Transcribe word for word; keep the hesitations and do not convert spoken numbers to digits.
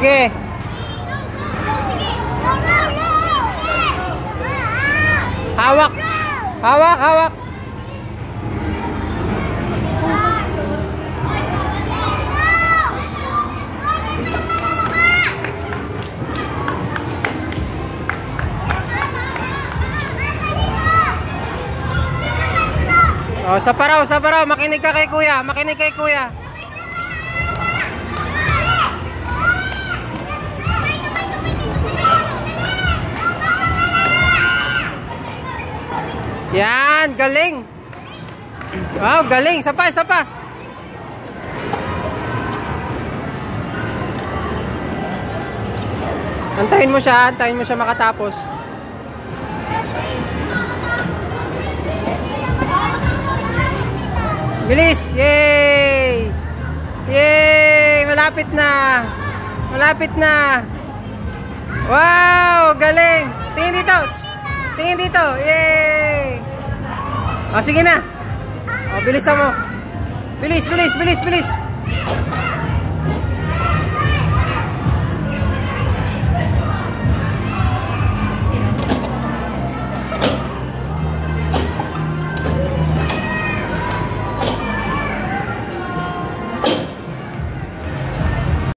Sige. Hawak. Hawak, hawak. Oh, sa paraw, sa paraw. Makinig ka kay kuya. Makinig kay kuya. Yan, galing. Wow, galing. Sapa, sapa. Antayin mo siya, antayin mo siya makatapos. Bilis! Yay! Yay! Malapit na! Malapit na! Wow! Galing! Tingin dito! Tingin dito! Yay! O, sige na! O, bilisan mo! Bilis! Bilis! Bilis! Bilis!